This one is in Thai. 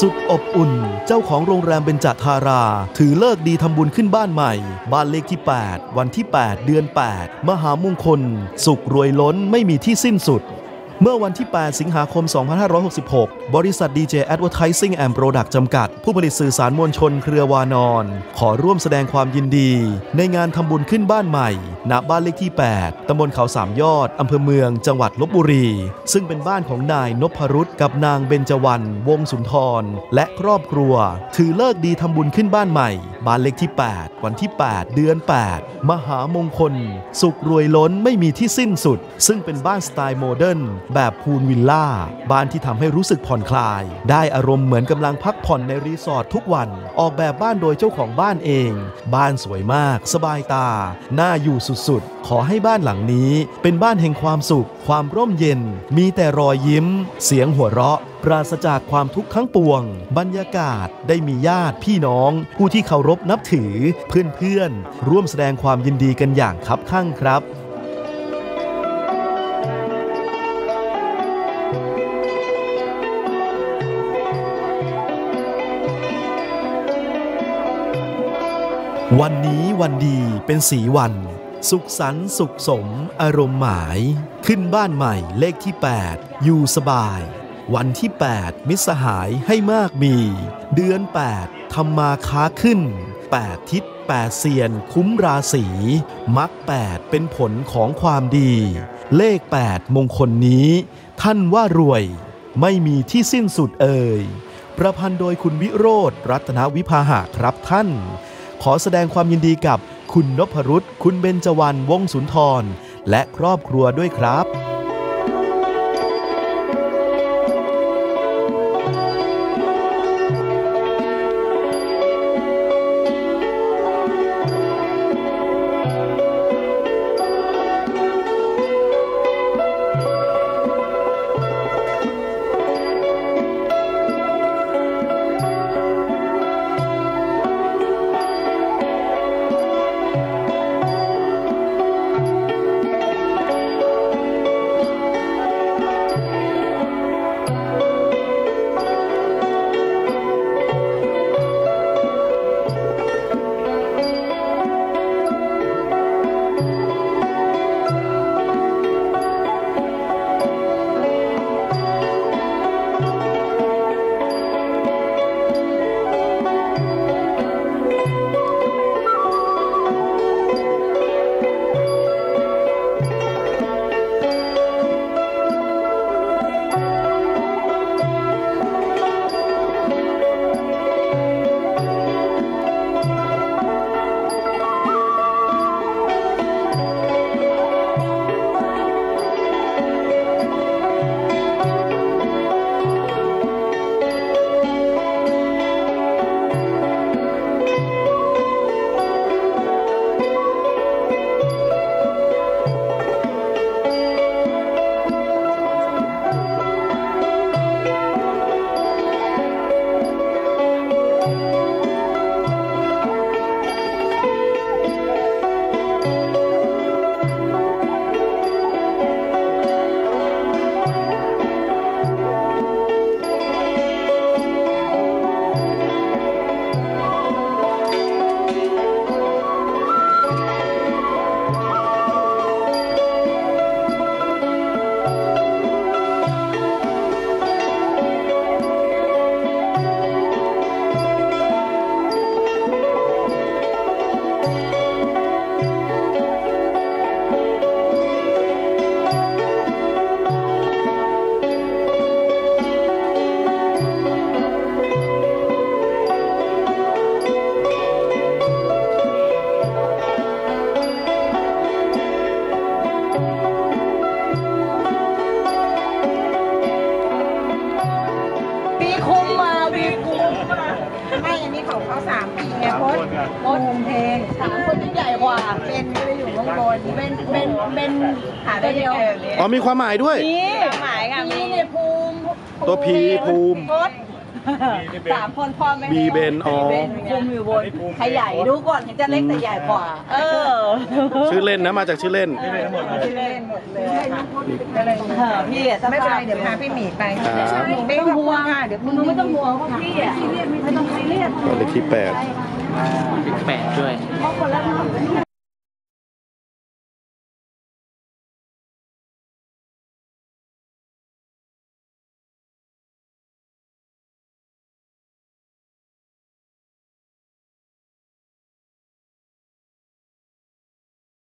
สุดอบอุ่นเจ้าของโรงแรมเบญจธาราถือเลิกดีทำบุญขึ้นบ้านใหม่บ้านเลขที่8วันที่8เดือน8มหามงคลสุขรวยล้นไม่มีที่สิ้นสุดเมื่อวันที่8สิงหาคม2566บริษัท DJ Advertising and Product จำกัดผู้ผลิตสื่อสารมวลชนเครือวานอนขอร่วมแสดงความยินดีในงานทำบุญขึ้นบ้านใหม่ณบ้านเลขที่8ตำบลเขาสามยอดอำเภอเมืองจังหวัดลพบุรีซึ่งเป็นบ้านของนายนพรุตกับนางเบญจวรรณวงศ์สุนทรและครอบครัวถือเลิกดีทำบุญขึ้นบ้านใหม่บ้านเลขที่8วันที่8เดือน8มหามงคลสุขรวยล้นไม่มีที่สิ้นสุดซึ่งเป็นบ้านสไตล์โมเดิร์นแบบพูลวิลล่าบ้านที่ทำให้รู้สึกผ่อนคลายได้อารมณ์เหมือนกำลังพักผ่อนในรีสอร์ททุกวันออกแบบบ้านโดยเจ้าของบ้านเองบ้านสวยมากสบายตาน่าอยู่สุดๆขอให้บ้านหลังนี้เป็นบ้านแห่งความสุขความร่มเย็นมีแต่รอยยิ้มเสียงหัวเราะปราศจากความทุกข์ทั้งปวงบรรยากาศได้มีญาติพี่น้องผู้ที่เคารพนับถือเพื่อนๆร่วมแสดงความยินดีกันอย่างคับคั่งครับวันนี้วันดีเป็นสีวันสุขสันต์สุขสมอารมณ์หมายขึ้นบ้านใหม่เลขที่8อยู่สบายวันที่8มิตรสหายให้มากมีเดือน8ทำมาค้าขึ้น8ทิศ8เซียนคุ้มราศีมรรค8เป็นผลของความดีเลข8มงคลนี้ท่านว่ารวยไม่มีที่สิ้นสุดเอ่ยประพันธ์โดยคุณวิโรจน์รัตนวิภาหะครับท่านขอแสดงความยินดีกับคุณนพรุตคุณเบญจวรรณวงศ์สุนทรและครอบครัวด้วยครับอ๋อมีความหมายด้วยมีความหมายค่ะมีตัวพีภูมิ 3 คนพ่อแม่บีเบนอ๋อคุมอยู่บนใครใหญ่ดูก่อนเห็นจะเล็กแต่ใหญ่กว่าชื่อเล่นนะมาจากชื่อเล่นชื่อเล่นหมดเลยพี่อะไม่เป็นไรเดี๋ยวพาพี่หมีไปไม่ต้องห่วงเดี๋ยวมึงไม่ต้องห่วงเพราะพี่อะไม่ต้องซีเรียสเลขที่ 8 8ด้วย